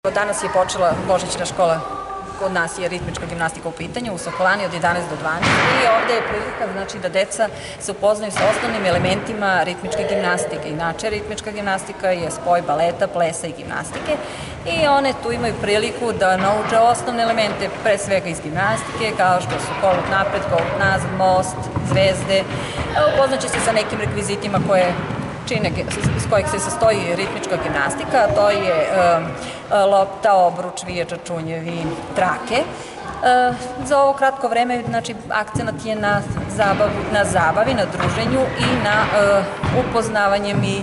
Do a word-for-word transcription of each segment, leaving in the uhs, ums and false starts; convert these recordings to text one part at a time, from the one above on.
Danas je počela božićna škola, kod nas je ritmička gimnastika u pitanju, u Sokolani od jedanaest do dvanaest i ovde je prilika znači, da deca se upoznaju sa osnovnim elementima ritmičke gimnastike. Inače, ritmička gimnastika je spoj baleta, plesa i gimnastike i one tu imaju priliku da nauče osnovne elemente, pre svega iz gimnastike, kao što su kolut napred, kolut nazad, most, zvezde. Upoznaće se sa nekim rekvizitima koje čine iz kojeg se sastoji ritmička gimnastika, a to je lopta, obruč, vije, čačunjevi, trake. Za ovo kratko vreme znači, akcenat je na zabavi, na zabavi, na druženju i na upoznavanjem i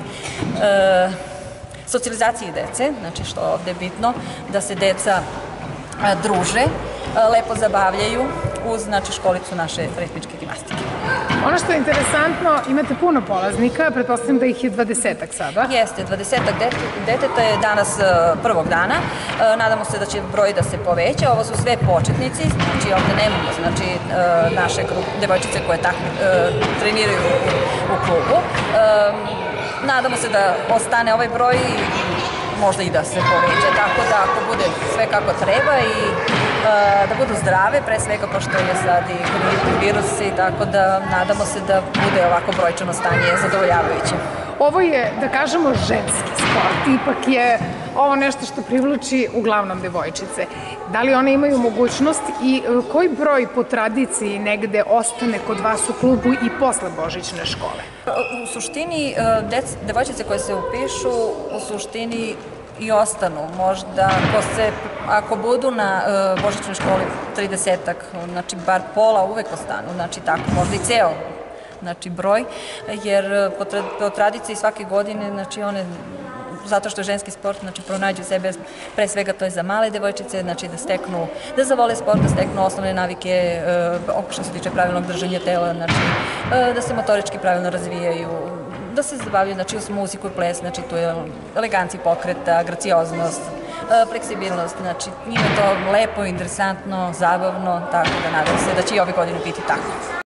socijalizaciji dece, znači što ovde je bitno, da se deca druže, lepo zabavljaju uz znači, školicu naše ritmičke gimnastike. Ono što je interesantno, imate puno polaznika, pretpostavljam da ih je dvadesetak sada. Jeste, dvadesetak deteta je danas prvog dana. Nadamo se da će broj da se poveća. Ovo su sve početnici, znači ovde nemamo znači, naše devojčice koje tako treniraju u klubu. Nadamo se da ostane ovaj broj i možda i da se poveća, tako da ako bude sve kako treba i da budu zdrave, pre svega pošto je sad i virusi, tako da nadamo se da bude ovako brojčano stanje zadovoljavajuće. Ovo je, da kažemo, ženski sport, ipak je ovo nešto što privlači uglavnom devojčice. Da li one imaju mogućnost i koji broj po tradiciji negde ostane kod vas u klubu i posle božićne škole? U suštini, devojčice koje se upišu, u suštini i ostanu. Možda ako, se, ako budu na uh, božićnoj školi tridesetak, znači bar pola uvek ostanu, znači tako, možda i ceo znači, broj, jer po, tra, po tradiciji svake godine, znači one zato što je ženski sport, znači pronađu sebe, pre svega to je za male devojčice, znači da steknu, da zavole sport, da steknu osnovne navike, uh, što se tiče pravilnog držanja tela, znači uh, da se motorički pravilno razvijaju, da se zabavljaju znači, uz muziku i ples, znači tu je eleganciji pokreta, gracioznost, fleksibilnost, znači njima je to lepo, interesantno, zabavno, tako da nadam se da će i ove godine biti tako.